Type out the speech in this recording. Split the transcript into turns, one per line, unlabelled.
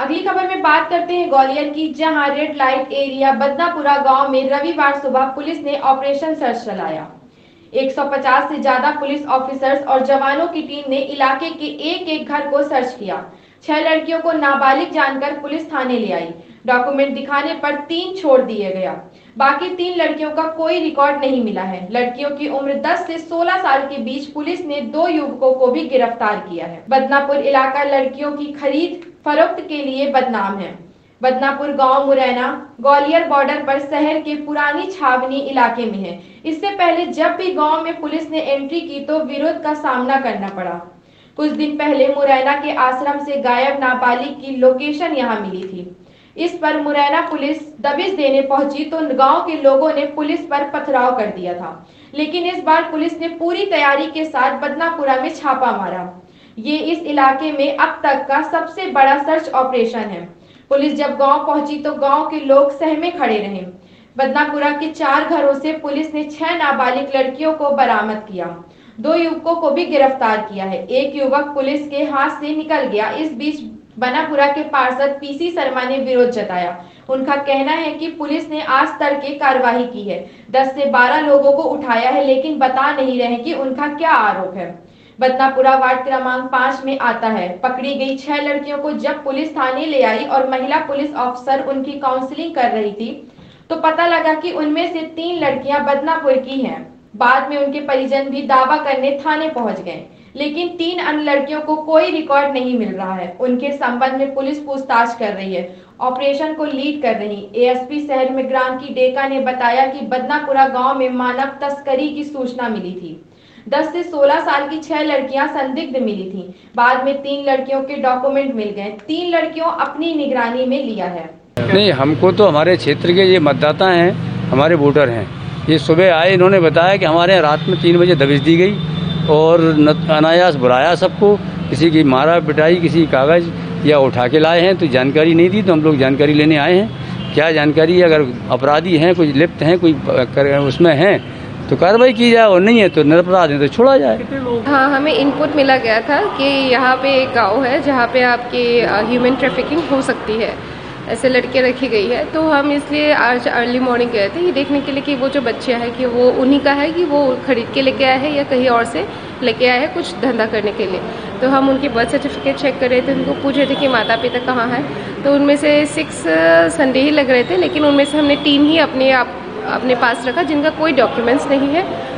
अगली खबर में बात करते हैं ग्वालियर की, जहां रेड लाइट एरिया बदनापुरा गांव में रविवार सुबह पुलिस ने ऑपरेशन सर्च चलाया। 150 से ज्यादा पुलिस ऑफिसर्स और जवानों की टीम ने इलाके के एक एक घर को सर्च किया। 6 लड़कियों को नाबालिग जानकर पुलिस थाने ले आई। डॉक्यूमेंट दिखाने पर 3 छोड़ दिए गया। बाकी 3 लड़कियों का कोई रिकॉर्ड नहीं मिला है। लड़कियों की उम्र 10 से 16 साल के बीच। पुलिस ने 2 युवकों को भी गिरफ्तार किया है। बदनापुर इलाका लड़कियों की खरीद फरोख्त के लिए बदनाम है। बदनापुर गांव मुरैना ग्वालियर बॉर्डर पर शहर के पुरानी छावनी इलाके में है। इससे पहले जब भी गांव में पुलिस ने एंट्री की तो विरोध का सामना करना पड़ा। कुछ दिन पहले मुरैना के आश्रम से गायब नाबालिग की लोकेशन यहां मिली थी। इस पर मुरैना पुलिस दबिश देने पहुंची तो गांव के लोगों ने पुलिस पर पथराव कर दिया था। लेकिन इस बार पुलिस ने पूरी तैयारी के साथ बदनापुरा में छापा मारा। ये इस इलाके में अब तक का सबसे बड़ा सर्च ऑपरेशन है। पुलिस जब गांव पहुंची तो गांव के लोग सहमे खड़े रहे। बदनापुरा के 4 घरों से पुलिस ने 6 नाबालिग लड़कियों को बरामद किया। 2 युवकों को भी गिरफ्तार किया है। एक युवक पुलिस के हाथ से निकल गया। इस बीच बनापुरा के पार्षद पीसी शर्मा ने विरोध जताया। उनका कहना है कि पुलिस ने आज तड़के कार्रवाई की है, 10 से 12 लोगों को उठाया है, लेकिन बता नहीं रहे कि उनका क्या आरोप है। बदनापुरा वार्ड क्रमांक 5 में आता है। पकड़ी गई 6 लड़कियों को जब पुलिस थाने ले आई और महिला पुलिस ऑफिसर उनकी काउंसलिंग कर रही थी तो पता लगा कि उनमें से 3 लड़कियां बदनापुर की हैं। बाद में उनके परिजन भी दावा करने थाने पहुंच गए, लेकिन 3 अन्य लड़कियों को कोई रिकॉर्ड नहीं मिल रहा है। उनके संबंध में पुलिस पूछताछ कर रही है। ऑपरेशन को लीड कर रही एएसपी शहर में ग्रांकी डेका ने बताया कि बदनापुरा गांव में मानव तस्करी की सूचना मिली थी। 10 से 16 साल की 6 लड़कियां संदिग्ध मिली थीं। बाद में 3 लड़कियों के डॉक्यूमेंट मिल गए। 3 लड़कियों अपनी निगरानी में लिया है।
नहीं, हमको तो हमारे क्षेत्र के ये मतदाता हैं, हमारे वोटर हैं। ये सुबह आए, इन्होंने बताया कि हमारे यहाँ रात में 3 बजे दबिश दी गई और अनायास बुलाया सबको, किसी की मारा पिटाई, किसी कागज़ या उठा के लाए हैं तो जानकारी नहीं दी, तो हम लोग जानकारी लेने आए हैं। क्या जानकारी है, अगर अपराधी हैं, कुछ लिप्त हैं, कोई उसमें हैं तो कार्रवाई की जाए, और नहीं है तो निरपराध है तो छोड़ा जाए।
हाँ, हमें इनपुट मिला गया था कि यहाँ पे एक गांव है जहाँ पे आपकी ह्यूमन ट्रैफिकिंग हो सकती है, ऐसे लड़के रखी गई है। तो हम इसलिए आज अर्ली मॉर्निंग गए थे ये देखने के लिए कि वो जो बच्चे हैं कि वो उन्हीं का है कि वो खरीद के लेके आए हैं या कहीं और से लेके आए हैं कुछ धंधा करने के लिए। तो हम उनके बर्थ सर्टिफिकेट चेक कर रहे थे, उनको पूछ रहे थे कि माता पिता कहाँ हैं। तो उनमें से 6 संदेही लग रहे थे, लेकिन उनमें से हमने 3 ही अपने पास रखा जिनका कोई डॉक्यूमेंट्स नहीं है।